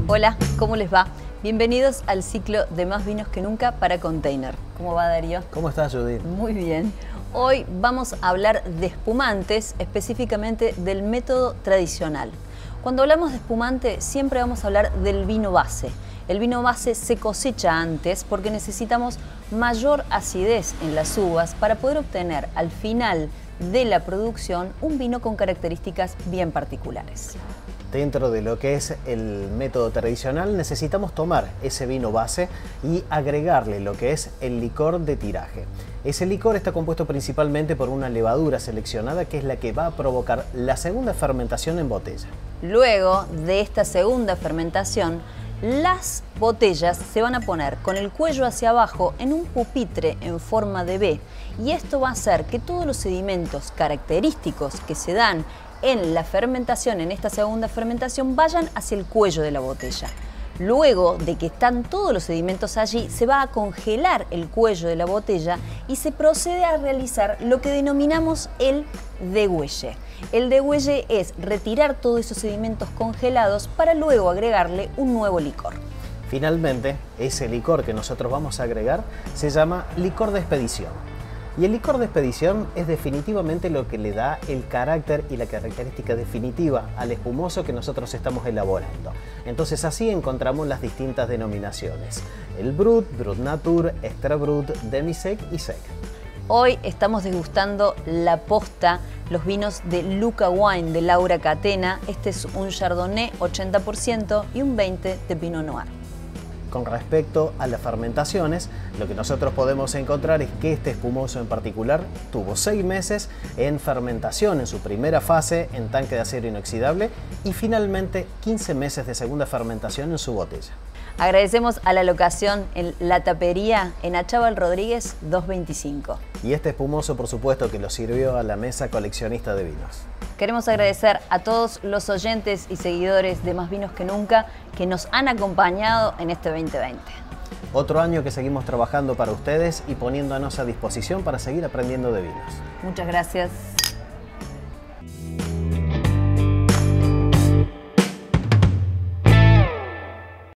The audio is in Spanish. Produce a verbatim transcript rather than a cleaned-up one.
Hola, ¿cómo les va? Bienvenidos al ciclo de Más Vinos que Nunca para Container. ¿Cómo va, Darío? ¿Cómo estás, Judith? Muy bien. Hoy vamos a hablar de espumantes, específicamente del método tradicional. Cuando hablamos de espumante, siempre vamos a hablar del vino base. El vino base se cosecha antes porque necesitamos mayor acidez en las uvas para poder obtener al final de la producción un vino con características bien particulares. Dentro de lo que es el método tradicional necesitamos tomar ese vino base y agregarle lo que es el licor de tiraje. Ese licor está compuesto principalmente por una levadura seleccionada que es la que va a provocar la segunda fermentación en botella. Luego de esta segunda fermentación, las botellas se van a poner con el cuello hacia abajo en un pupitre en forma de V, y esto va a hacer que todos los sedimentos característicos que se dan en la fermentación, en esta segunda fermentación, vayan hacia el cuello de la botella. Luego de que están todos los sedimentos allí, se va a congelar el cuello de la botella y se procede a realizar lo que denominamos el degüelle. El degüelle es retirar todos esos sedimentos congelados para luego agregarle un nuevo licor. Finalmente, ese licor que nosotros vamos a agregar se llama licor de expedición. Y el licor de expedición es definitivamente lo que le da el carácter y la característica definitiva al espumoso que nosotros estamos elaborando. Entonces así encontramos las distintas denominaciones: el Brut, Brut Nature, Extra Brut, Demi-Sec y Sec. Hoy estamos degustando la posta, los vinos de Luca Wine de Laura Catena. Este es un Chardonnay ochenta por ciento y un veinte por ciento de Pinot Noir. Con respecto a las fermentaciones, lo que nosotros podemos encontrar es que este espumoso en particular tuvo seis meses en fermentación en su primera fase en tanque de acero inoxidable y finalmente quince meses de segunda fermentación en su botella. Agradecemos a la locación en La Tapería en Achával Rodríguez doscientos veinticinco. Y este espumoso, por supuesto, que lo sirvió a la mesa coleccionista de vinos. Queremos agradecer a todos los oyentes y seguidores de Más Vinos que Nunca que nos han acompañado en este veinte veinte. Otro año que seguimos trabajando para ustedes y poniéndonos a disposición para seguir aprendiendo de vinos. Muchas gracias.